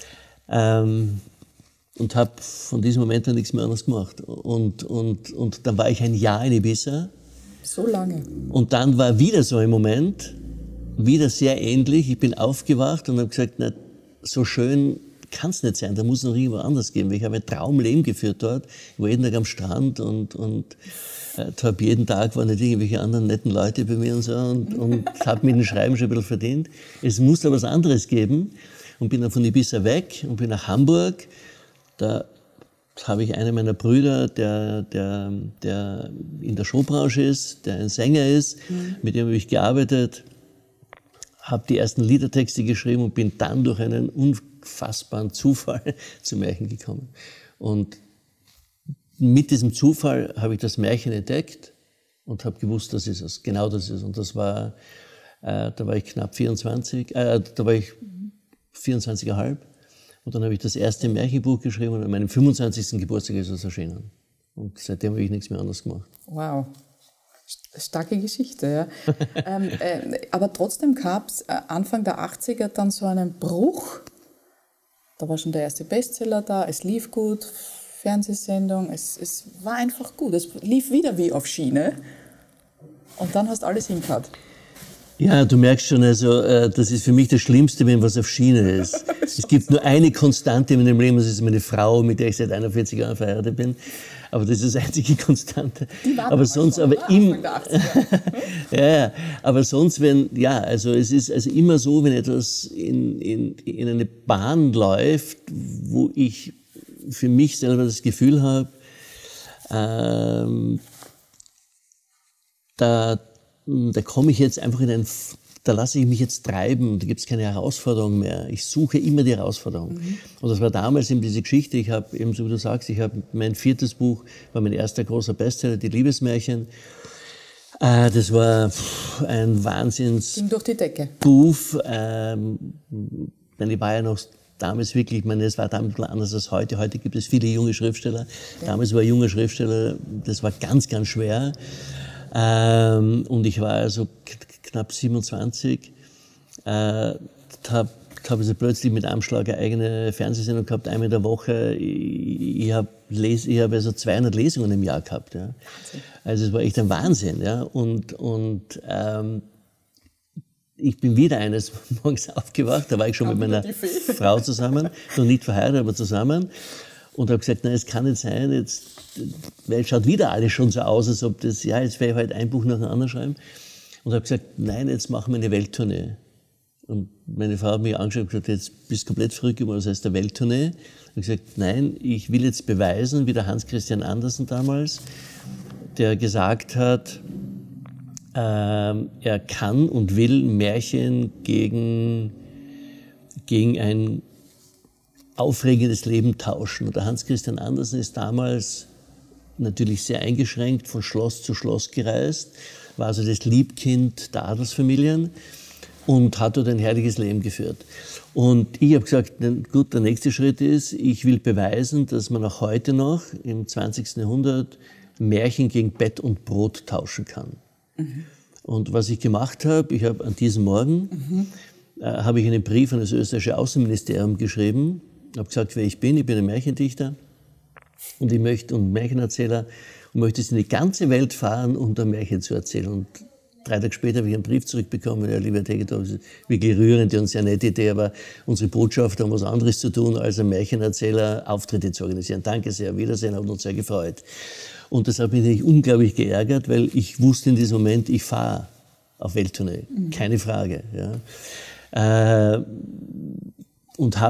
Und habe von diesem Moment an nichts mehr anderes gemacht. Und dann war ich ein Jahr in Ibiza. So lange? Und dann war wieder so ein Moment, wieder sehr ähnlich. Ich bin aufgewacht und habe gesagt, na, so schön kann es nicht sein, da muss es noch irgendwo anders gehen. Ich habe ein Traumleben geführt dort. Ich war jeden Tag am Strand und habe jeden Tag waren nicht irgendwelche anderen netten Leute bei mir und so und habe mit dem Schreiben schon ein bisschen verdient. Es muss da was anderes geben und bin dann von Ibiza weg und bin nach Hamburg. Da habe ich einen meiner Brüder, der in der Showbranche ist, der ein Sänger ist, mit dem habe ich gearbeitet, habe die ersten Liedertexte geschrieben und bin dann durch einen unfassbaren Zufall zu Märchen gekommen. Und mit diesem Zufall habe ich das Märchen entdeckt und habe gewusst, das ist es, genau das ist es. Und das war, da war ich knapp 24, da war ich 24,5. Und dann habe ich das erste Märchenbuch geschrieben und an meinem 25. Geburtstag ist es erschienen. Und seitdem habe ich nichts mehr anderes gemacht. Wow. Starke Geschichte, ja. Aber trotzdem gab es Anfang der 80er dann so einen Bruch. Da war schon der erste Bestseller da, es lief gut, Fernsehsendung, es war einfach gut. Es lief wieder wie auf Schiene und dann hast alles hingehauen. Ja, du merkst schon, also das ist für mich das Schlimmste, wenn was auf Schiene ist. Es gibt nur eine Konstante in meinem Leben, das ist meine Frau, mit der ich seit 41 Jahren verheiratet bin. Aber das ist die einzige Konstante. Die war aber sonst, schon, aber im, ja, aber sonst, wenn, ja, also es ist also immer so, wenn etwas in eine Bahn läuft, wo ich für mich selber das Gefühl habe, da komme ich jetzt einfach da lasse ich mich jetzt treiben, da gibt es keine Herausforderung mehr. Ich suche immer die Herausforderung. Und das war damals eben diese Geschichte, ich habe eben, so wie du sagst, ich habe mein 4. Buch, war mein erster großer Bestseller, die Liebesmärchen. Das war ein Wahnsinns... Ging durch die Decke. Buch. Ich war ja noch damals wirklich, ich meine, es war damals anders als heute. Heute gibt es viele junge Schriftsteller. Ja. Damals war ein junger Schriftsteller, das war ganz, ganz schwer. Und ich war also knapp 27, habe also plötzlich mit einem Schlag eine eigene Fernsehsendung gehabt, einmal in der Woche. Ich habe also 200 Lesungen im Jahr gehabt. Ja. Also es war echt ein Wahnsinn. Ja. Und ich bin wieder eines Morgens aufgewacht, da war ich schon mit meiner Frau zusammen, noch nicht verheiratet, aber zusammen. Und habe gesagt, nein, es kann nicht sein, jetzt, weil es schaut wieder alles schon so aus, als ob das, ja, jetzt werde ich halt ein Buch nach dem anderen schreiben. Und habe gesagt, nein, jetzt machen wir eine Welttournee. Und meine Frau hat mich angeschaut und gesagt, jetzt bist du komplett verrückt geworden, was heißt der Welttournee? Ich habe gesagt, nein, ich will jetzt beweisen, wie der Hans Christian Andersen damals, der gesagt hat, er kann und will Märchen gegen ein aufregendes Leben tauschen. Und der Hans Christian Andersen ist damals natürlich sehr eingeschränkt von Schloss zu Schloss gereist, war also das Liebkind der Adelsfamilien und hat dort ein herrliches Leben geführt. Und ich habe gesagt, gut, der nächste Schritt ist, ich will beweisen, dass man auch heute noch im 20. Jahrhundert Märchen gegen Bett und Brot tauschen kann. Und was ich gemacht habe, ich habe an diesem Morgen habe ich einen Brief an das österreichische Außenministerium geschrieben, habe gesagt, wer ich bin ein Märchendichter und ich möchte und Märchenerzähler und möchte es in die ganze Welt fahren, um da Märchen zu erzählen. Und 3 Tage später habe ich einen Brief zurückbekommen, ja, lieber Herr Tegethoff, das ist wirklich rührende und sehr nette Idee, aber unsere Botschafter haben was anderes zu tun, als ein Märchenerzähler Auftritte zu organisieren. Danke sehr, Wiedersehen, hat uns sehr gefreut. Und das hat mich unglaublich geärgert, weil ich wusste in diesem Moment, ich fahre auf Welttournee, keine Frage. Ja. Und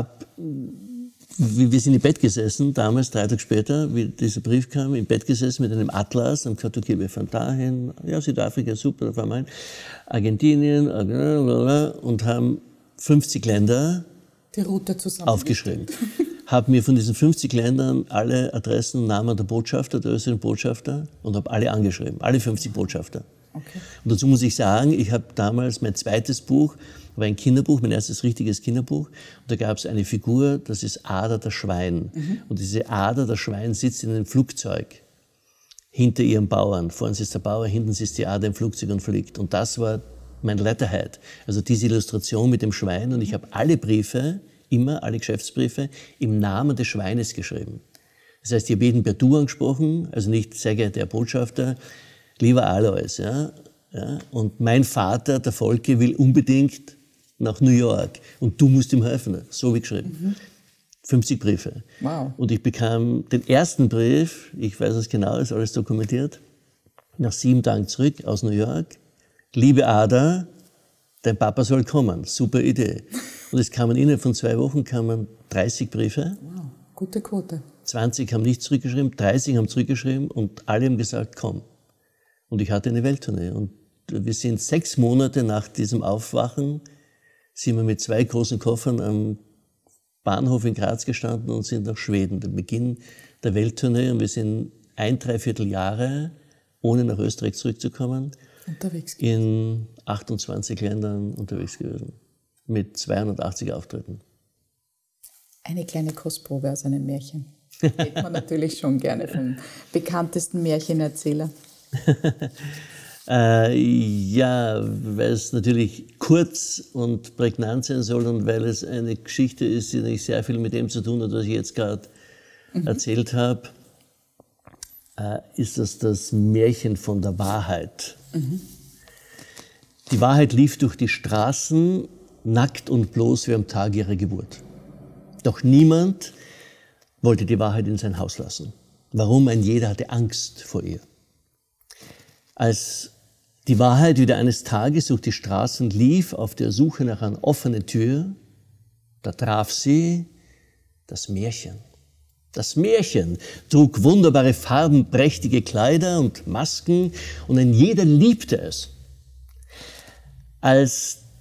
wir sind im Bett gesessen, damals 3 Tage später, wie dieser Brief kam, im Bett gesessen mit einem Atlas und gesagt, okay, wir fahren dahin, ja, Südafrika, super, da fahren wir hin, Argentinien, und haben 50 Länder die Route zusammen aufgeschrieben. Habe mir von diesen 50 Ländern alle Adressen, Namen der Botschafter, der österreichischen Botschafter, und habe alle angeschrieben, alle 50 Botschafter. Okay. Und dazu muss ich sagen, ich habe damals mein 2. Buch, war ein Kinderbuch, mein erstes richtiges Kinderbuch, und da gab es eine Figur, das ist Ada das Schwein. Und diese Ada das Schwein sitzt in einem Flugzeug hinter ihrem Bauern. Vorne sitzt der Bauer, hinten sitzt die Ada im Flugzeug und fliegt. Und das war mein Letterhead, also diese Illustration mit dem Schwein. Und ich habe alle Briefe, immer alle Geschäftsbriefe, im Namen des Schweines geschrieben. Das heißt, ich habe jeden per Du angesprochen, also nicht sehr geehrter Herr Botschafter, lieber Alois. Ja? Ja? Und mein Vater, der Volke, will unbedingt nach New York und du musst ihm helfen. So wie geschrieben. 50 Briefe. Wow. Und ich bekam den ersten Brief, ich weiß es genau, ist alles dokumentiert, nach 7 Tagen zurück aus New York. Liebe Ada, dein Papa soll kommen. Super Idee. Und es kamen innerhalb von 2 Wochen 30 Briefe. Wow, gute Quote. 20 haben nicht zurückgeschrieben, 30 haben zurückgeschrieben und alle haben gesagt, komm. Und ich hatte eine Welttournee. Und wir sind 6 Monate nach diesem Aufwachen, sind wir mit 2 großen Koffern am Bahnhof in Graz gestanden und sind nach Schweden. Der Beginn der Welttournee. Und wir sind 1,75 Jahre, ohne nach Österreich zurückzukommen, in 28 Ländern unterwegs gewesen. Mit 280 Auftritten. Eine kleine Kostprobe aus einem Märchen. Hätte man natürlich schon gerne vom bekanntesten Märchenerzähler. Ja, weil es natürlich kurz und prägnant sein soll und weil es eine Geschichte ist, die nicht sehr viel mit dem zu tun hat, was ich jetzt gerade erzählt habe, ist das Märchen von der Wahrheit. Die Wahrheit lief durch die Straßen, nackt und bloß wie am Tag ihrer Geburt. Doch niemand wollte die Wahrheit in sein Haus lassen. Warum? Ein jeder hatte Angst vor ihr. Als die Wahrheit wieder eines Tages durch die Straßen lief, auf der Suche nach einer offenen Tür, da traf sie das Märchen. Das Märchen trug wunderbare Farben, prächtige Kleider und Masken und ein jeder liebte es. Als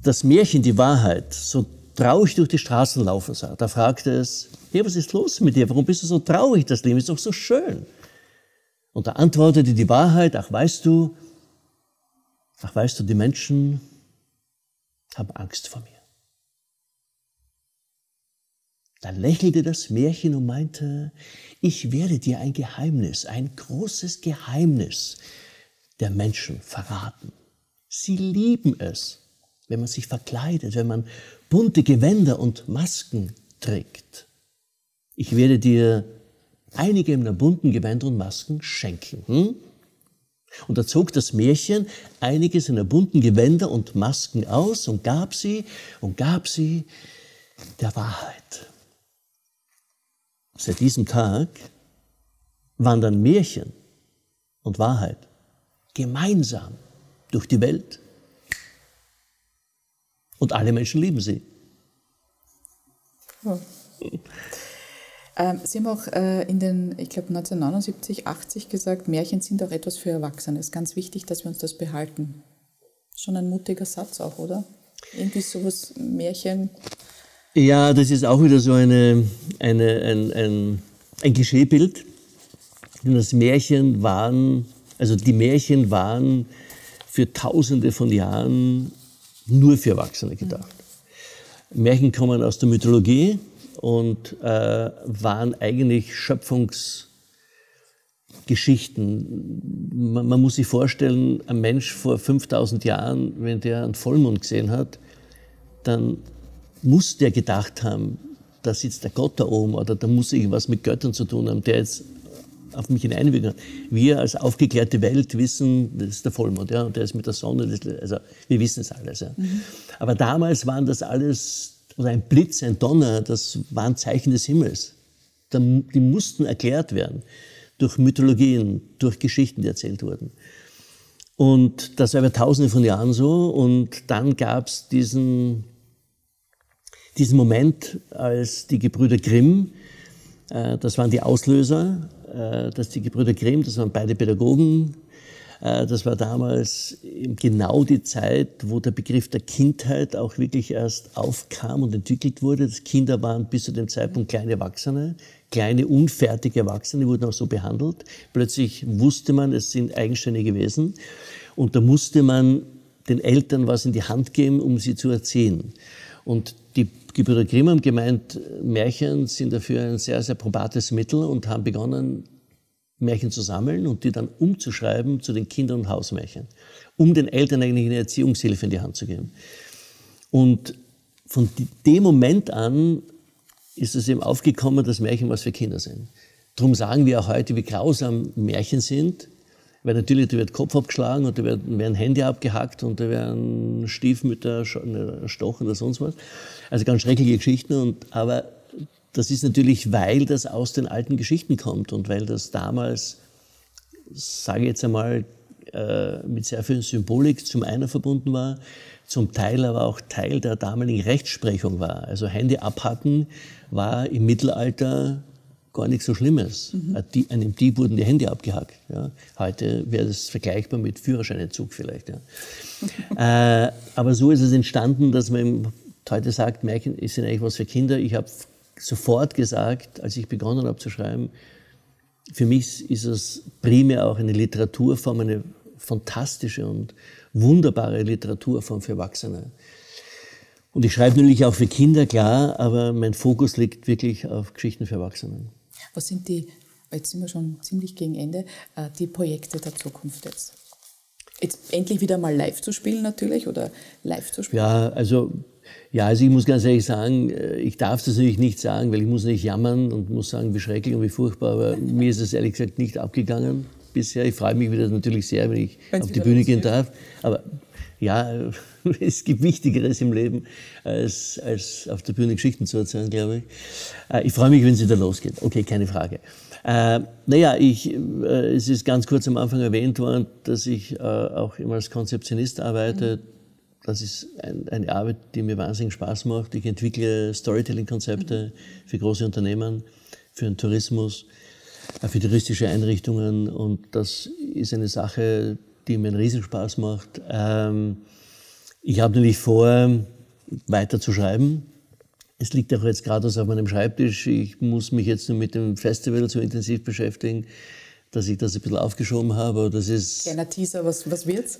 das Märchen, die Wahrheit, so traurig durch die Straßen laufen sah, da fragte es, hey, was ist los mit dir? Warum bist du so traurig? Das Leben ist doch so schön. Und da antwortete die Wahrheit, ach weißt du, die Menschen haben Angst vor mir. Da lächelte das Märchen und meinte, ich werde dir ein Geheimnis, ein großes Geheimnis der Menschen verraten. Sie lieben es, wenn man sich verkleidet, wenn man bunte Gewänder und Masken trägt. Ich werde dir einige meiner bunten Gewänder und Masken schenken. Und da zog das Märchen einige seiner bunten Gewänder und Masken aus und gab sie der Wahrheit. Seit diesem Tag wandern Märchen und Wahrheit gemeinsam durch die Welt und alle Menschen lieben sie. Ja. Sie haben auch in den, ich glaube 1979, 80 gesagt, Märchen sind auch etwas für Erwachsene. Es ist ganz wichtig, dass wir uns das behalten. Schon ein mutiger Satz auch, oder? Irgendwie sowas, Märchen. Ja, das ist auch wieder so ein Klischeebild. Denn die Märchen waren für Tausende von Jahren nur für Erwachsene gedacht. Märchen kommen aus der Mythologie und waren eigentlich Schöpfungsgeschichten. Man muss sich vorstellen, ein Mensch vor 5000 Jahren, wenn der einen Vollmond gesehen hat, dann muss der gedacht haben, da sitzt der Gott da oben oder da muss irgendwas mit Göttern zu tun haben, der jetzt auf mich hineinwirken kann. Wir als aufgeklärte Welt wissen, das ist der Vollmond, ja, und der ist mit der Sonne, also wir wissen es alles. Ja. Aber damals waren das alles, oder ein Blitz, ein Donner, das waren Zeichen des Himmels. Die mussten erklärt werden durch Mythologien, durch Geschichten, die erzählt wurden. Und das war über Tausende von Jahren so. Und dann gab es diesen Moment, als die Gebrüder Grimm, das waren die Auslöser, dass die Gebrüder Grimm, das waren beide Pädagogen, das war damals genau die Zeit, wo der Begriff der Kindheit auch wirklich erst aufkam und entwickelt wurde. Das Kinder waren bis zu dem Zeitpunkt kleine Erwachsene, kleine unfertige Erwachsene, die wurden auch so behandelt. Plötzlich wusste man, es sind eigenständige Wesen und da musste man den Eltern was in die Hand geben, um sie zu erziehen. Und die Gebrüder Grimm haben gemeint, Märchen sind dafür ein sehr, sehr probates Mittel und haben begonnen, Märchen zu sammeln und die dann umzuschreiben zu den Kinder- und Hausmärchen, um den Eltern eigentlich eine Erziehungshilfe in die Hand zu geben. Und von dem Moment an ist es eben aufgekommen, dass Märchen was für Kinder sind. Darum sagen wir auch heute, wie grausam Märchen sind, weil natürlich, da wird Kopf abgeschlagen und da werden Hände abgehackt und da werden Stiefmütter erstochen oder sonst was. Also ganz schreckliche Geschichten. Aber das ist natürlich, weil das aus den alten Geschichten kommt und weil das damals, sage ich jetzt einmal, mit sehr viel Symbolik zum einen verbunden war, zum Teil aber auch Teil der damaligen Rechtsprechung war. Also Hände abhacken war im Mittelalter gar nichts so Schlimmes. Einem Dieb wurden die Hände abgehackt. Ja. Heute wäre das vergleichbar mit Führerscheinentzug vielleicht. Ja. Aber so ist es entstanden, dass man heute sagt, Märchen sind eigentlich was für Kinder. Ich habe sofort gesagt, als ich begonnen habe zu schreiben, für mich ist es primär auch eine Literaturform, eine fantastische und wunderbare Literaturform für Erwachsene. Und ich schreibe natürlich auch für Kinder, klar, aber mein Fokus liegt wirklich auf Geschichten für Erwachsene. Was sind jetzt sind wir schon ziemlich gegen Ende, die Projekte der Zukunft jetzt? Jetzt endlich wieder mal live zu spielen natürlich, oder live zu spielen? Ja, also ich muss ganz ehrlich sagen, ich darf das natürlich nicht sagen, weil ich muss nicht jammern und muss sagen, wie schrecklich und wie furchtbar, aber mir ist es ehrlich gesagt nicht abgegangen bisher. Ich freue mich wieder natürlich sehr, wenn ich auf die Bühne gehen darf, aber ja, es gibt Wichtigeres im Leben, als auf der Bühne Geschichten zu erzählen, glaube ich. Ich freue mich, wenn es wieder losgeht. Okay, keine Frage. Es ist ganz kurz am Anfang erwähnt worden, dass ich auch immer als Konzeptionist arbeite. Das ist eine Arbeit, die mir wahnsinnig Spaß macht. Ich entwickle Storytelling-Konzepte für große Unternehmen, für den Tourismus, für touristische Einrichtungen. Und das ist eine Sache, die mir einen Riesenspaß macht. Ich habe nämlich vor, weiter zu schreiben. Es liegt auch jetzt gerade auf meinem Schreibtisch. Ich muss mich jetzt nur mit dem Festival so intensiv beschäftigen, dass ich das ein bisschen aufgeschoben habe. Das ist kleiner Teaser, was wird's?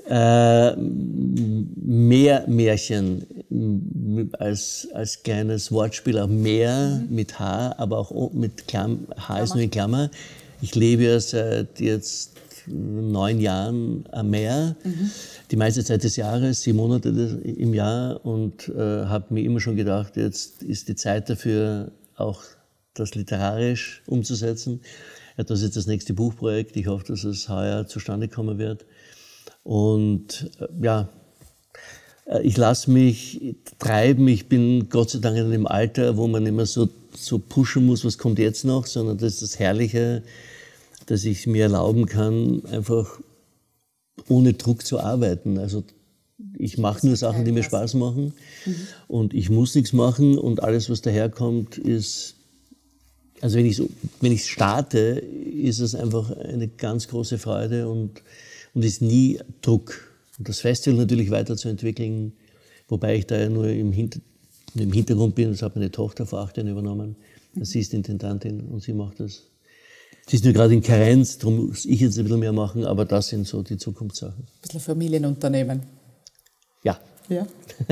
Mehr Märchen als kleines Wortspiel, auch mehr mit H, aber auch mit H ist nur in Klammer. Ich lebe ja seit jetzt 9 Jahren am Meer, die meiste Zeit des Jahres, 7 Monate im Jahr, und habe mir immer schon gedacht, jetzt ist die Zeit dafür, auch das literarisch umzusetzen. Ja, das ist jetzt das nächste Buchprojekt. Ich hoffe, dass es heuer zustande kommen wird. Und ja, ich lasse mich treiben. Ich bin Gott sei Dank in einem Alter, wo man immer so pushen muss, was kommt jetzt noch, sondern das ist das Herrliche, dass ich mir erlauben kann, einfach ohne Druck zu arbeiten. Also ich mache nur Sachen, die mir Spaß machen, und ich muss nichts machen, und alles, was daherkommt, ist, also wenn ich starte, ist es einfach eine ganz große Freude und ist nie Druck. Und das Festival natürlich weiterzuentwickeln, wobei ich da ja nur im Hintergrund bin. Das hat meine Tochter vor 8 Jahren übernommen. Sie ist Intendantin und sie macht das. Sie ist nur gerade in Karenz, darum muss ich jetzt ein bisschen mehr machen, aber das sind so die Zukunftssachen. Ein bisschen Familienunternehmen. Ja. Ja.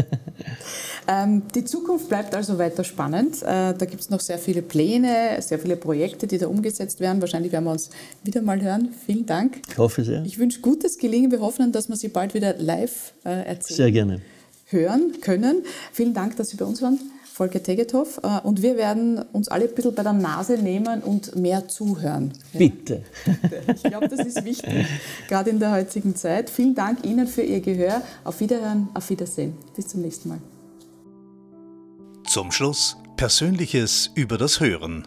Die Zukunft bleibt also weiter spannend. Da gibt es noch sehr viele Pläne, sehr viele Projekte, die da umgesetzt werden. Wahrscheinlich werden wir uns wieder mal hören. Vielen Dank. Ich hoffe sehr. Ich wünsche gutes Gelingen. Wir hoffen, dass wir Sie bald wieder live erzählen. Sehr gerne. Hören können. Vielen Dank, dass Sie bei uns waren, Volker Tegethoff. Und wir werden uns alle ein bisschen bei der Nase nehmen und mehr zuhören. Bitte. Ich glaube, das ist wichtig, gerade in der heutigen Zeit. Vielen Dank Ihnen für Ihr Gehör. Auf Wiederhören, auf Wiedersehen. Bis zum nächsten Mal. Zum Schluss Persönliches über das Hören.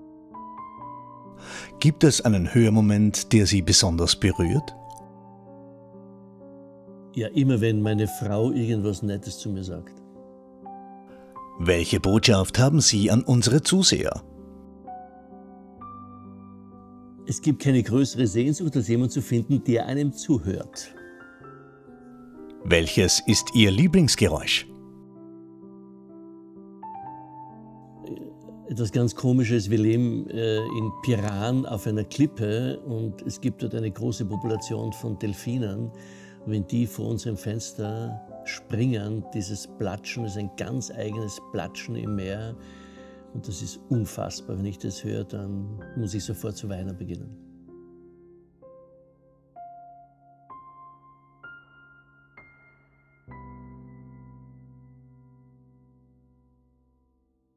Gibt es einen Hörmoment, der Sie besonders berührt? Ja, immer wenn meine Frau irgendwas Nettes zu mir sagt. Welche Botschaft haben Sie an unsere Zuseher? Es gibt keine größere Sehnsucht, als jemanden zu finden, der einem zuhört. Welches ist Ihr Lieblingsgeräusch? Etwas ganz Komisches, wir leben in Piran auf einer Klippe, und es gibt dort eine große Population von Delfinen. Und wenn die vor unserem Fenster springen, dieses Platschen ist ein ganz eigenes Platschen im Meer, und das ist unfassbar. Wenn ich das höre, dann muss ich sofort zu weinen beginnen.